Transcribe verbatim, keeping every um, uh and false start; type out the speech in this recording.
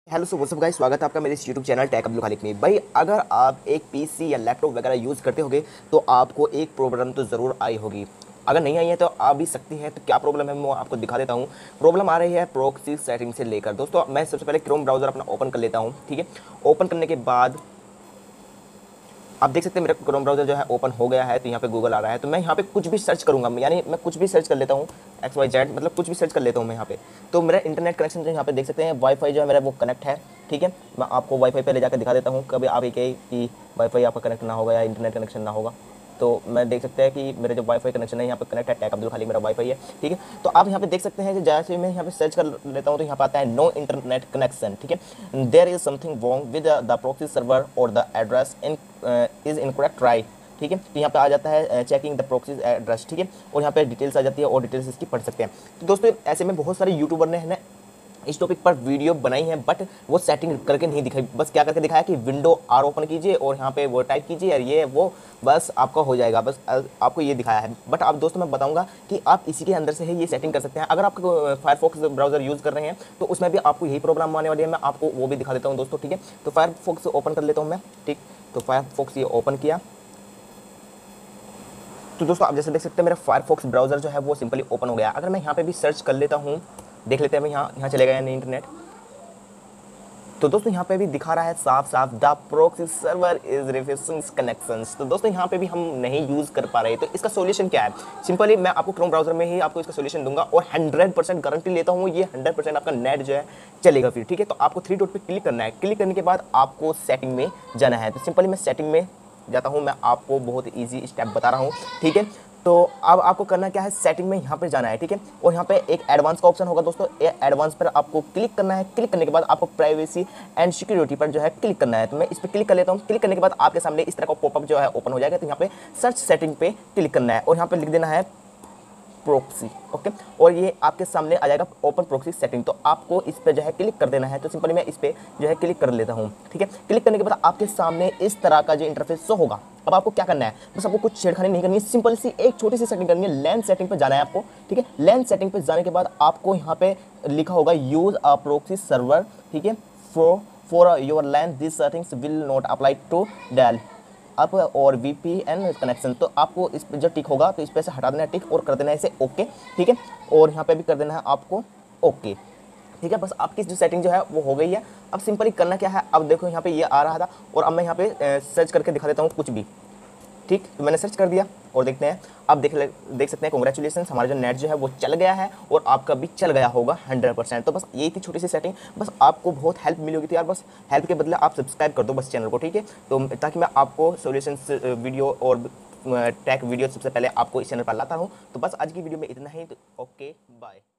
Hello so what's up guys, स्वागत है आपका मेरे इस यूट्यूब चैनल टेक अब्दुल खालिक में। भाई अगर आप एक पीसी या लैपटॉप वगैरह यूज़ करते होगे तो आपको एक प्रॉब्लम तो ज़रूर आई होगी। अगर नहीं आई है तो आ भी सकती है। तो क्या प्रॉब्लम है मैं आपको दिखा देता हूँ। प्रॉब्लम आ रही है प्रॉक्सी सेटिंग से लेकर। दोस्तों मैं सबसे पहले क्रोम ब्राउज़र अपना ओपन कर लेता हूँ। ठीक है, ओपन करने के बाद आप देख सकते हैं मेरा क्रोम ब्राउज़र जो है ओपन हो गया है। तो यहाँ पे गूगल आ रहा है, तो मैं यहाँ पे कुछ भी सर्च करूँगा, यानी मैं कुछ भी सर्च कर लेता हूँ। एक्स वाई जेड मतलब कुछ भी सर्च कर लेता हूँ मैं यहाँ पे। तो मेरा इंटरनेट कनेक्शन जो यहाँ पे देख सकते हैं वाईफाई जो है मेरा वो कनेक्ट है। ठीक है, मैं आपको वाईफाई पे ले जाकर दिखा देता हूँ। कभी आप ये कहे कि वाईफाई आपका कनेक्ट ना होगा या इंटरनेट कनेक्शन ना होगा, तो मैं देख सकते हैं कि मेरे जो वाईफाई कनेक्शन है यहाँ पे कनेक्ट है। टेक अब्दुल खालिक मेरा वाईफाई है। ठीक है, तो आप यहाँ पे देख सकते हैं कि जैसे मैं यहाँ पे सर्च कर लेता हूँ तो यहाँ पे आता है नो इंटरनेट कनेक्शन। ठीक है, there is something wrong with the proxy server और the address in is incorrect right. ठीक है, तो यहाँ पे आ जाता है चेकिंग द प्रॉक्सी एड्रेस। ठीक है, और यहाँ पे डिटेल्स आ जाती है और डिटेल्स इसकी पढ़ सकते हैं। तो दोस्तों ऐसे में बहुत सारे यूट्यूबर ने है ना इस टॉपिक पर वीडियो बनाई है, बट वो सेटिंग करके नहीं दिखाई। बस क्या करके दिखाया कि विंडो आर ओपन कीजिए और यहाँ पे वो टाइप कीजिए और ये वो बस आपका हो जाएगा। बस आपको ये दिखाया है। बट आप दोस्तों मैं बताऊंगा कि आप इसी के अंदर से ही ये सेटिंग कर सकते हैं। अगर आप फायरफॉक्स ब्राउजर यूज़ कर रहे हैं तो उसमें भी आपको यही प्रॉब्लम आने वाली है। मैं आपको वो भी दिखा देता हूँ दोस्तों। ठीक है, तो फायरफॉक्स ओपन कर लेता हूँ मैं। ठीक, तो फायरफॉक्स ये ओपन किया। तो दोस्तों आप जैसे देख सकते हैं मेरा फायरफॉक्स ब्राउज़र जो है वो सिंपली ओपन हो गया। अगर मैं यहाँ पे भी सर्च कर लेता हूँ, देख लेते हैं मैं यहाँ यहाँ चलेगा या नहीं इंटरनेट। तो दोस्तों यहाँ पे भी दिखा रहा है साफ साफ the proxy server is refusing connections. तो दोस्तों यहाँ पे भी हम नहीं यूज़ कर पा रहे। तो इसका सॉल्यूशन क्या है? सिंपली मैं आपको क्रोम ब्राउज़र में ही आपको इसका सॉल्यूशन दूंगा और हंड्रेड परसेंट गारंटी लेता हूँ ये हंड्रेड परसेंट आपका नेट जो है चलेगा फिर। ठीक है, तो आपको थ्री डॉट पे क्लिक करना है। क्लिक करने के बाद आपको सेटिंग में जाना है। तो सिंपली मैं सेटिंग में जाता हूँ। मैं आपको बहुत ईजी स्टेप बता रहा हूँ। ठीक है, तो अब आपको करना क्या है, सेटिंग में यहाँ पे जाना है। ठीक है, और यहाँ पे एक एडवांस का ऑप्शन होगा दोस्तों। ये एडवांस पर आपको क्लिक करना है। क्लिक करने के बाद आपको प्राइवेसी एंड सिक्योरिटी पर जो है क्लिक करना है। तो मैं इस पर क्लिक कर लेता हूँ। क्लिक करने के बाद आपके सामने इस तरह का पॉपअप जो है ओपन हो जाएगा। तो यहाँ पे सर्च सेटिंग पे क्लिक करना है और यहाँ पे लिख देना है प्रॉक्सी। ओके, और ये आपके सामने आ जाएगा ओपन प्रॉक्सी सेटिंग। तो आपको इस पे जो है क्लिक कर देना है। तो सिंपली मैं इस पे जो है क्लिक कर लेता हूँ। ठीक है, क्लिक करने के बाद आपके सामने इस तरह का जो इंटरफेस शो होगा। अब आपको क्या करना है, बस आपको कुछ छेड़खानी नहीं करनी है। सिंपल सी एक छोटी सी सेटिंग करनी है। लैन सेटिंग पे जाना है आपको। ठीक है, लैन सेटिंग पे जाने के बाद आपको यहाँ पे लिखा होगा यूज अ प्रॉक्सी सर्वर। ठीक है, for for your LAN this settings will not apply to dial up और वीपीएन कनेक्शन। तो आपको इस पे जो टिक होगा तो इस पे से हटा देना है टिक और कर देना है इसे ओके। ठीक है, और यहाँ पे भी कर देना है आपको ओके। ठीक है, बस आपकी जो सेटिंग जो है वो हो गई है। अब सिंपली करना क्या है, अब देखो यहाँ पे ये आ रहा था और अब मैं यहाँ पे सर्च करके दिखा देता हूँ कुछ भी। ठीक, तो मैंने सर्च कर दिया और देखते हैं। अब देख ले देख सकते हैं कॉन्ग्रेचुलेसन, हमारा जो नेट जो है वो चल गया है और आपका भी चल गया होगा हंड्रेड परसेंट। तो बस यही थी छोटी सी सेटिंग, बस आपको बहुत हेल्प मिली होगी। तो यार बस हेल्प के बदले आप सब्सक्राइब कर दो बस चैनल को। ठीक है, तो ताकि मैं आपको सॉल्यूशन वीडियो और टेक वीडियो सबसे पहले आपको इस चैनल पर लाता हूँ। तो बस आज की वीडियो में इतना ही। तो ओके बाय।